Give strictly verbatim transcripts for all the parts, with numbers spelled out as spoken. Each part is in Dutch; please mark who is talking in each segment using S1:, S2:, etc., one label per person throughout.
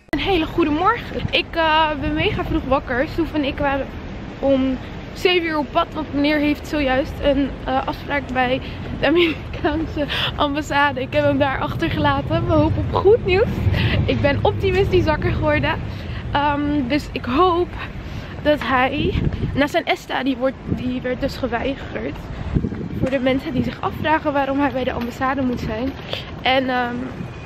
S1: Een hele goede morgen. Ik uh, ben mega vroeg wakker. Soef en ik waren om zeven uur op pad. Want meneer heeft zojuist een uh, afspraak bij de Amerikaanse ambassade. Ik heb hem daar achtergelaten. We hopen op goed nieuws. Ik ben optimistisch wakker geworden. Um, dus ik hoop dat hij... Nou, zijn ESTA die, wordt, die werd dus geweigerd. Voor de mensen die zich afvragen waarom hij bij de ambassade moet zijn. En... Um,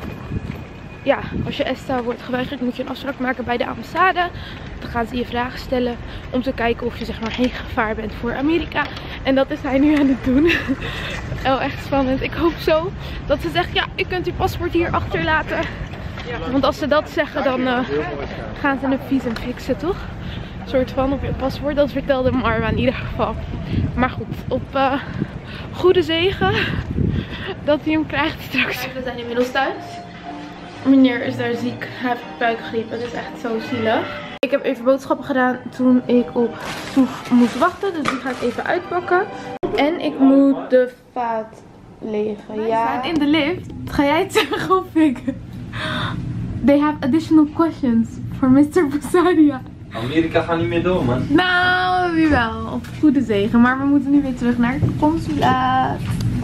S1: Ja, als je ESTA wordt geweigerd moet je een afspraak maken bij de ambassade. Dan gaan ze je vragen stellen om te kijken of je zeg maar geen gevaar bent voor Amerika. En dat is hij nu aan het doen. Oh, echt spannend. Ik hoop zo dat ze zegt, ja, u kunt uw paspoort hier achterlaten. Want als ze dat zeggen, dan uh, gaan ze een visum fixen, toch? Een soort van op je paspoort. Dat vertelde Marwa in ieder geval. Maar goed, op uh, goede zegen dat hij hem krijgt straks. We zijn inmiddels thuis. Meneer is daar ziek. Hij heeft buikgriep. Het is echt zo zielig. Ik heb even boodschappen gedaan toen ik op Soef moest wachten. Dus die ga ik even uitpakken. En ik moet de vaat legen. Wij ja. zijn in de lift. Ga jij het zeggen of ik? They have additional questions for mister Busadia.
S2: Amerika gaat niet meer door, man.
S1: Nou, wie wel. Op goede zegen. Maar we moeten nu weer terug naar het consulaat.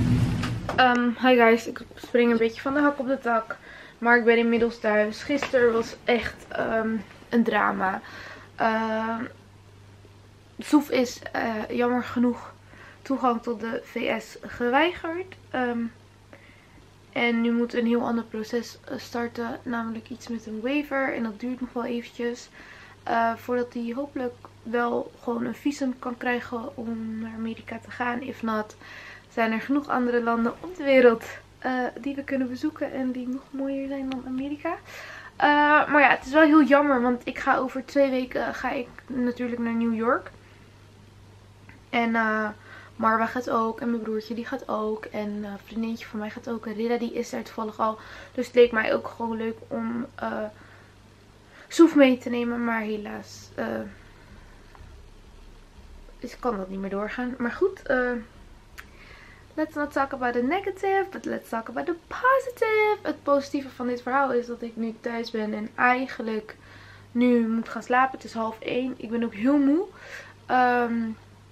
S1: Um, hi guys. Ik spring een beetje van de hak op de tak. Maar ik ben inmiddels thuis. Gisteren was echt um, een drama. Uh, Soef is uh, jammer genoeg toegang tot de V S geweigerd. Um, en nu moet een heel ander proces starten. Namelijk iets met een waiver. En dat duurt nog wel eventjes. Uh, voordat hij hopelijk wel gewoon een visum kan krijgen om naar Amerika te gaan. If not, zijn er genoeg andere landen op de wereld Uh, die we kunnen bezoeken en die nog mooier zijn dan Amerika. Uh, maar ja, het is wel heel jammer, want ik ga over twee weken ga ik natuurlijk naar New York. En uh, Marwa gaat ook en mijn broertje die gaat ook en uh, een vriendinnetje van mij gaat ook. En Rida die is daar toevallig al. Dus het leek mij ook gewoon leuk om uh, Soef mee te nemen, maar helaas uh, dus kan dat niet meer doorgaan. Maar goed, uh, let's not talk about the negative, but let's talk about the positive. Het positieve van dit verhaal is dat ik nu thuis ben en eigenlijk nu moet gaan slapen. Het is half één. Ik ben ook heel moe. Um,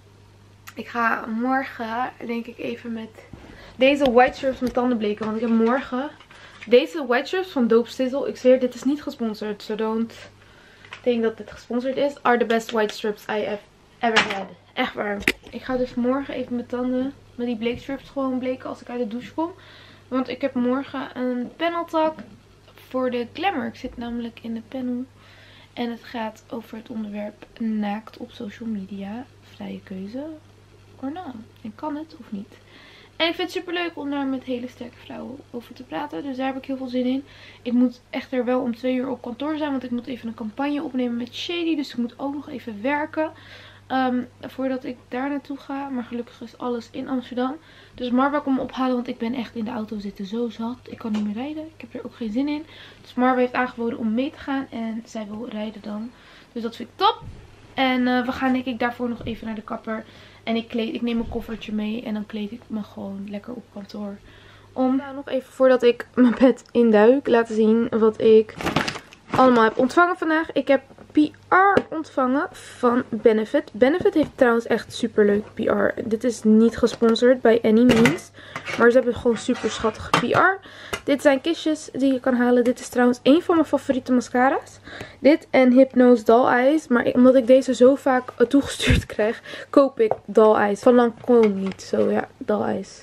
S1: ik ga morgen, denk ik, even met deze white strips mijn tanden bleken. Want ik heb morgen deze white strips van Dope Sizzle. Ik zweer, dit is niet gesponsord. So don't think dat dit gesponsord is. Are the best white strips I have ever had. Echt waar. Ik ga dus morgen even mijn tanden met die bleekstrips gewoon bleken als ik uit de douche kom. Want ik heb morgen een panel talk voor de Glamour. Ik zit namelijk in de panel. En het gaat over het onderwerp naakt op social media. Vrije keuze. Or not. En kan het of niet. En ik vind het super leuk om daar met hele sterke vrouwen over te praten. Dus daar heb ik heel veel zin in. Ik moet echter wel om twee uur op kantoor zijn. Want ik moet even een campagne opnemen met Shady. Dus ik moet ook nog even werken. Um, voordat ik daar naartoe ga. Maar gelukkig is alles in Amsterdam. Dus Marwa komt me ophalen. Want ik ben echt in de auto zitten zo zat. Ik kan niet meer rijden. Ik heb er ook geen zin in. Dus Marwa heeft aangeboden om mee te gaan. En zij wil rijden dan. Dus dat vind ik top. En uh, we gaan denk ik daarvoor nog even naar de kapper. En ik, kleed, ik neem een koffertje mee. En dan kleed ik me gewoon lekker op kantoor. Om nou, nog even voordat ik mijn bed induik. Laten zien wat ik allemaal heb ontvangen vandaag. Ik heb P R ontvangen van Benefit. Benefit heeft trouwens echt super leuk P R. Dit is niet gesponsord by any means. Maar ze hebben gewoon super schattige P R. Dit zijn kistjes die je kan halen. Dit is trouwens een van mijn favoriete mascara's. Dit en Hypnose Doll Eyes. Maar omdat ik deze zo vaak toegestuurd krijg, koop ik Doll Eyes. Van Lancôme niet. Zo ja, Doll Eyes.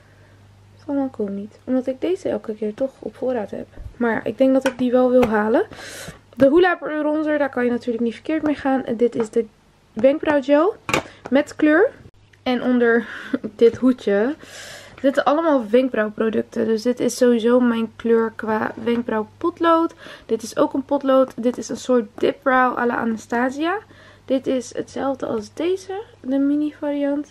S1: Van Lancôme niet. Omdat ik deze elke keer toch op voorraad heb. Maar ja, ik denk dat ik die wel wil halen. De Hoola bronzer, daar kan je natuurlijk niet verkeerd mee gaan. En dit is de wenkbrauwgel met kleur. En onder dit hoedje zitten allemaal wenkbrauwproducten. Dus dit is sowieso mijn kleur qua wenkbrauwpotlood. Dit is ook een potlood. Dit is een soort dip brow à la Anastasia. Dit is hetzelfde als deze, de mini variant.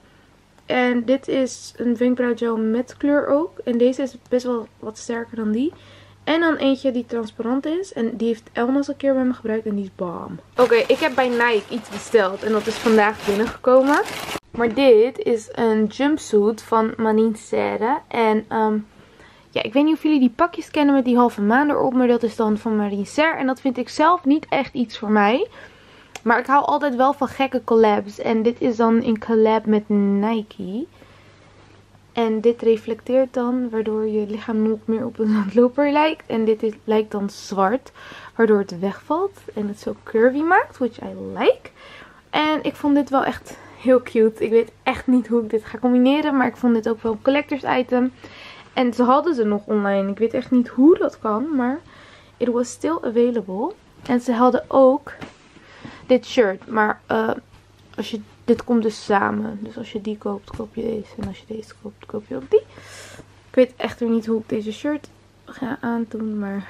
S1: En dit is een wenkbrauwgel met kleur ook. En deze is best wel wat sterker dan die. En dan eentje die transparant is. En die heeft Elmas een keer bij me gebruikt. En die is bam. Oké, okay, ik heb bij Nike iets besteld. En dat is vandaag binnengekomen. Maar dit is een jumpsuit van Manine Serre. En um, Ja, ik weet niet of jullie die pakjes kennen met die halve maan erop. Maar dat is dan van Marine Serre. En dat vind ik zelf niet echt iets voor mij. Maar ik hou altijd wel van gekke collabs. En dit is dan in collab met Nike. En dit reflecteert dan, waardoor je lichaam nog meer op een zandloper lijkt. En dit is, lijkt dan zwart, waardoor het wegvalt. En het zo curvy maakt, which I like. En ik vond dit wel echt heel cute. Ik weet echt niet hoe ik dit ga combineren. Maar ik vond dit ook wel een collectors item. En ze hadden ze nog online. Ik weet echt niet hoe dat kan. Maar it was still available. En ze hadden ook dit shirt. Maar uh, als je, dit komt dus samen. Dus als je die koopt, koop je deze. En als je deze koopt, koop je ook die. Ik weet echter niet hoe ik deze shirt ga aandoen. Maar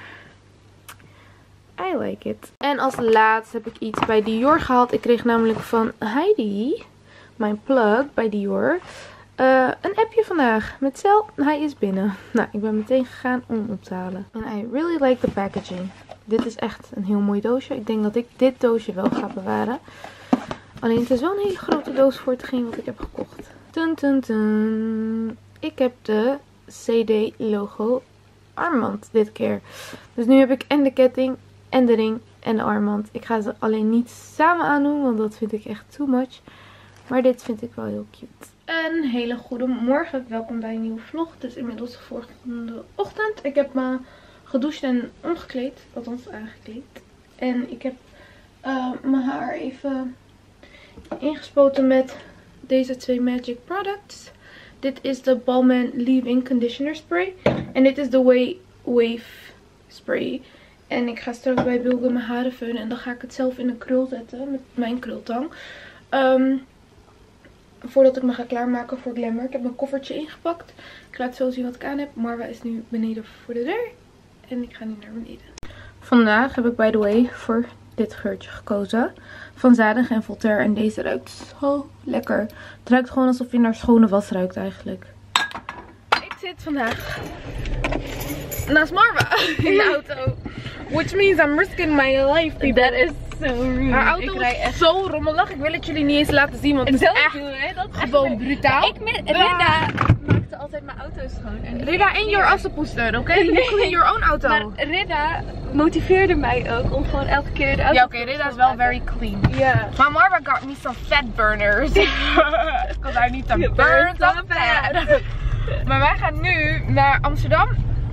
S1: I like it. En als laatste heb ik iets bij Dior gehaald. Ik kreeg namelijk van Heidi, mijn plug bij Dior, uh, een appje vandaag met Cel. Hij is binnen. Nou, ik ben meteen gegaan om hem op te halen. En I really like the packaging. Dit is echt een heel mooi doosje. Ik denk dat ik dit doosje wel ga bewaren. Alleen het is wel een hele grote doos voor hetgeen wat ik heb gekocht. Tun, tun, tun. Ik heb de C D logo armband dit keer. Dus nu heb ik en de ketting en de ring en de armband. Ik ga ze alleen niet samen aandoen, want dat vind ik echt too much. Maar dit vind ik wel heel cute. Een hele goede morgen. Welkom bij een nieuwe vlog. Het is inmiddels de volgende ochtend. Ik heb me gedoucht en omgekleed. Althans aangekleed. En ik heb uh, mijn haar even ingespoten met deze twee Magic products. Dit is de Balmain Leave-In Conditioner Spray. En dit is de Way Wave Spray. En ik ga straks bij Bilge mijn haren feunen. En dan ga ik het zelf in een krul zetten. Met mijn krultang. Um, voordat ik me ga klaarmaken voor Glamour. Ik heb mijn koffertje ingepakt. Ik laat zo zien wat ik aan heb. Marwa is nu beneden voor de deur. En ik ga nu naar beneden. Vandaag heb ik by the way voor dit geurtje gekozen. Van Zadig en Voltaire. En deze ruikt zo lekker. Het ruikt gewoon alsof je naar schone was ruikt eigenlijk. Ik zit vandaag naast Marwa in de auto. Which means I'm risking my life, people.
S3: That is so rude.
S1: Haar auto is echt zo rommelig. Ik wil het jullie niet eens laten zien, want het is echt
S3: doen, hè? Dat is
S1: gewoon
S3: echt
S1: brutaal.
S3: Ik met Ridda maakte altijd mijn auto schoon. En
S1: Ridda in your assenpoester, oké? Okay? You clean your own auto.
S3: Maar Ridda motiveerde mij ook om gewoon elke keer de auto
S1: ja, oké, okay, Ridda is wel very clean.
S3: Ja. Yeah.
S1: Maar Marwa got me some fat burners. Because I need to burn, burn some fat. Maar wij gaan nu naar Amsterdam.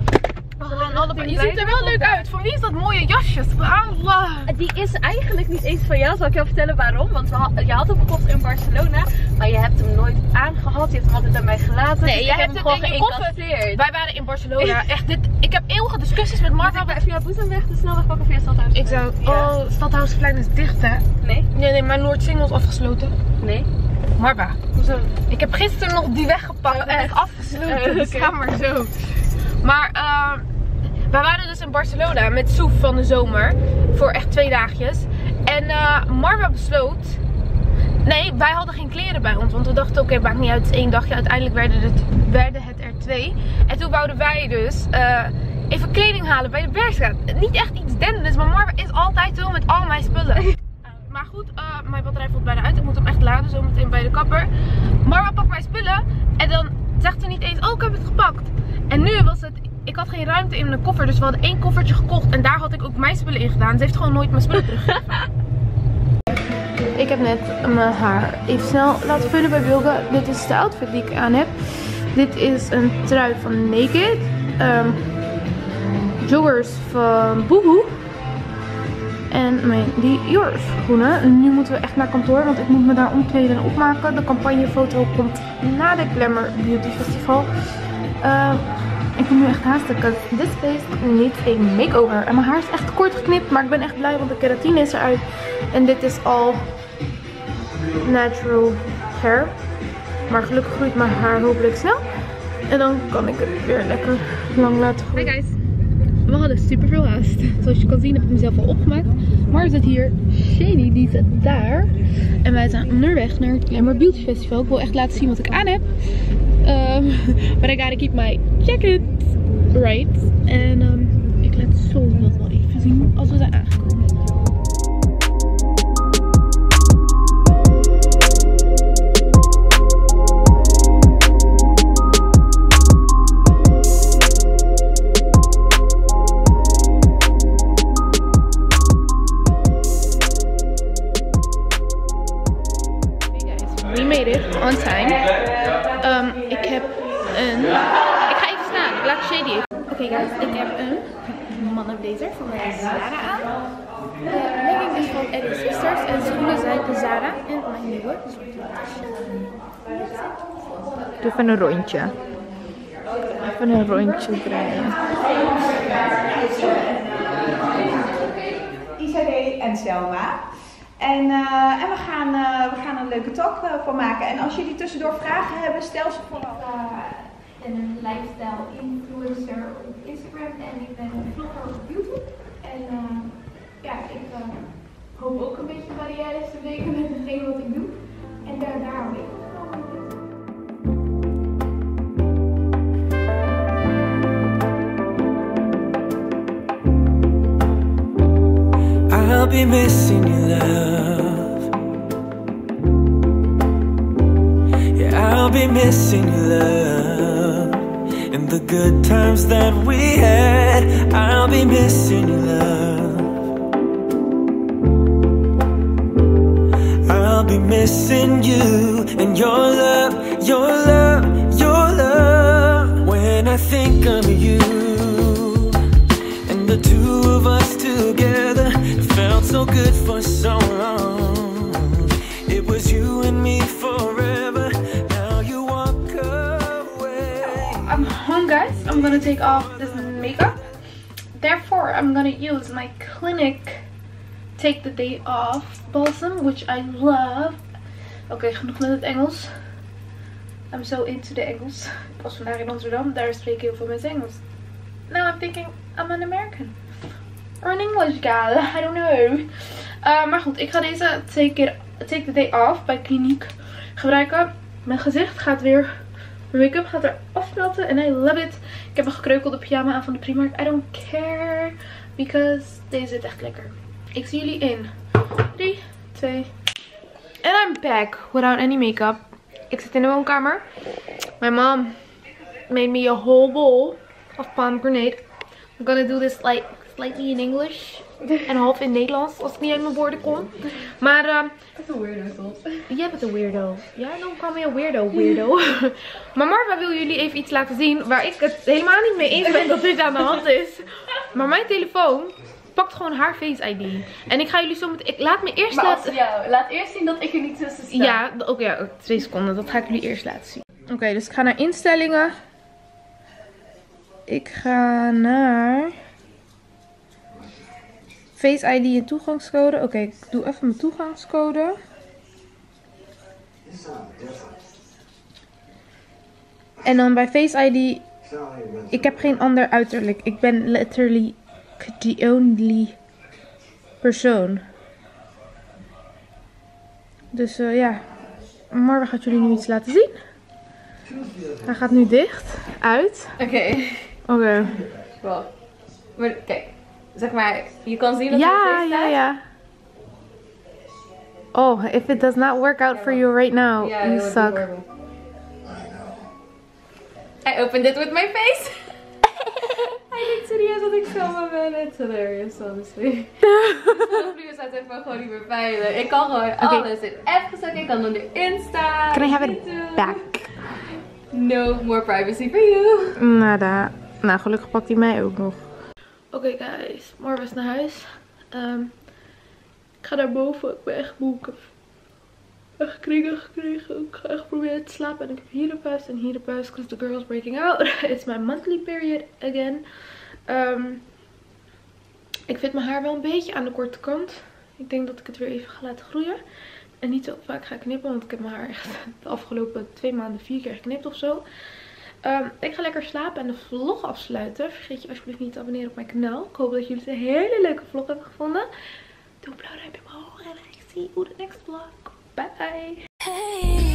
S1: Je ziet er wel leuk uit. Van wie is dat mooie jasje? Allah.
S3: Die is eigenlijk niet eens van jou. Zal ik jou vertellen waarom? Want je had hem gekocht in Barcelona. Maar je hebt hem nooit aangehad. Je hebt hem altijd aan mij gelaten.
S1: Nee,
S3: dus
S1: je
S3: hebt
S1: hebt
S3: hem gewoon
S1: in je koffer. Wij waren in Barcelona. Echt, dit, ik heb eeuwige discussies met Marwa.
S3: Dus ik via Boezemweg de snelweg pakken via Stadhuisplein.
S1: Ik zou... Ja. Oh, Stadhuisplein is dicht, hè?
S3: Nee.
S1: Nee, nee, maar Noordsingel is afgesloten.
S3: Nee.
S1: Marwa.
S3: Hoezo?
S1: Ik heb gisteren nog die weggepakt. Oh, en het afgesloten. Uh, dus okay. Ga maar zo. Maar, eh... Uh, wij waren dus in Barcelona met Soef van de zomer. Voor echt twee dagjes. En uh, Marwa besloot... Nee, wij hadden geen kleren bij ons. Want we dachten, oké, okay, maakt niet uit, het is één dagje. Uiteindelijk werden het, werden het er twee. En toen wouden wij dus uh, even kleding halen bij de Bergstraat. Niet echt iets denders, maar Marwa is altijd zo met al mijn spullen. Maar goed, uh, mijn batterij valt bijna uit. Ik moet hem echt laden, zo meteen bij de kapper. Marwa pakt mijn spullen. En dan zegt ze niet eens, oh, ik heb het gepakt. En nu was het... Ik had geen ruimte in mijn koffer, dus we hadden één koffertje gekocht. En daar had ik ook mijn spullen in gedaan. Ze heeft gewoon nooit mijn spullen teruggegeven. Ik heb net mijn haar even snel laten vullen bij Bilge. Dit is de outfit die ik aan heb. Dit is een trui van Naked. Um, joggers van Boohoo. En mijn Dior schoenen. Nu moeten we echt naar kantoor, want ik moet me daar omkleden en opmaken. De campagnefoto komt na de Glamour Beauty Festival. Uh, Ik moet nu echt haasten, because this face needs a makeover. En mijn haar is echt kort geknipt, maar ik ben echt blij, want de keratine is eruit. En dit is al natural hair. Maar gelukkig groeit mijn haar hopelijk snel. En dan kan ik het weer lekker lang laten groeien. Hi guys. We hadden super veel haast. Zoals je kan zien heb ik mezelf al opgemaakt. Maar zit hier, Shady, die zit daar. En wij zijn onderweg naar het Glamour Beauty Festival. Ik wil echt laten zien wat ik aan heb. Um, but I gotta keep my jacket right. En um, ik laat zo dat wel even zien als we zijn aangekomen. Oké okay guys, ik heb een mannenblazer van de Zara aan. De legging is van Eddie Sisters en de schoenen zijn de Zara en mijn nieuwe zwarte tasje.
S4: Doe even een rondje. Even een rondje draaien.
S5: Isade en Selma. En, uh, en we, gaan, uh, we gaan een leuke talk uh, van maken. En als jullie tussendoor vragen hebben, stel ze vooral.
S1: Ik ben een lifestyle influencer op Instagram en ik ben een vlogger op YouTube. En uh, ja, ik uh, hoop ook een beetje barrières te breken met hetgeen wat ik doe. En daar, daar hou ik.
S6: I'll be missing you, love. Yeah, I'll be missing you, love. And the good times that we had, I'll be missing you, love. I'll be missing you and your love, your love, your love. When I think of you and the two of us together, felt so good for so long. It was you and me forever. Now you walk away.
S1: I'm home guys. I'm gonna take off this makeup. Therefore I'm gonna use my Clinique Take the Day Off balsam, which I love. Oké, okay, genoeg met het Engels. I'm so into the Engels. Ik was vandaag in Amsterdam. Daar spreken heel veel mensen Engels. Now I'm thinking I'm an American. Or an English gal, I don't know. Uh, maar goed, ik ga deze take, it, take the Day Off bij Clinique gebruiken. Mijn gezicht gaat weer, mijn make-up gaat er afsmelten en I love it. Ik heb een gekreukelde pyjama aan van de Primark. I don't care, because deze zit echt lekker. Ik zie jullie in drie, twee. And I'm back without any make-up. Ik zit in de woonkamer. My mom made me a whole bowl of pomegranate. I'm gonna do this like slightly in English en half in Nederlands als ik niet uit mijn woorden kom. Maar uh,
S3: That's a weirdo toch?
S1: jij bent een weirdo. Ja, dan call me a weirdo, weirdo. Maar Marva wil jullie even iets laten zien waar ik het helemaal niet mee eens ben dat dit aan de hand is. Maar mijn telefoon pakt gewoon haar Face I D. En ik ga jullie zo meteen... Ik laat me eerst
S3: maar
S1: laten...
S3: Ja, laat eerst zien dat ik er niet tussen sta.
S1: Ja, oké, okay, ja, twee seconden. Dat ga ik jullie eerst laten zien. Oké, okay, dus ik ga naar instellingen. Ik ga naar Face I D en toegangscode. Oké, okay, ik doe even mijn toegangscode. En dan bij Face I D. Ik heb geen ander uiterlijk. Ik ben literally the only persoon. Dus uh, ja. Marwa gaat jullie nu iets laten zien. Hij gaat nu dicht. Uit.
S3: Oké.
S1: Oké. Okay.
S3: Wow. Maar kijk. Zeg maar, je kan zien dat
S1: ja,
S3: het er
S1: ja,
S3: staat.
S1: ja. Oh, if it does not work out for you right now,
S3: Ja,
S1: you suck.
S3: I opened it with my face. Hij denkt serieus dat ik Selma ben. It's hilarious, honestly. Nu staat het gewoon niet meer veilig. Ik kan gewoon
S1: Okay.
S3: alles in app gestoken. Ik kan dan erin staan.
S1: Can I have it
S3: YouTube.
S1: back?
S3: No more privacy for you.
S1: Nada. Nou, gelukkig pakt hij mij ook nog. Oké okay, guys, morgen is naar huis. Um, ik ga naar boven. Ik ben echt moe. Ik heb echt krieken gekregen. Ik ga echt proberen te slapen. En ik heb hier een puist en hier een puist. Because the girl's breaking out. It's my monthly period again. Um, ik vind mijn haar wel een beetje aan de korte kant. Ik denk dat ik het weer even ga laten groeien. En niet zo vaak ga knippen. Want ik heb mijn haar echt de afgelopen twee maanden vier keer geknipt of zo. Um, ik ga lekker slapen en de vlog afsluiten. Vergeet je alsjeblieft niet te abonneren op mijn kanaal. Ik hoop dat jullie het een hele leuke vlog hebben gevonden. Doe een blauw duimpje omhoog en ik zie you in de next vlog. Bye!
S7: Hey.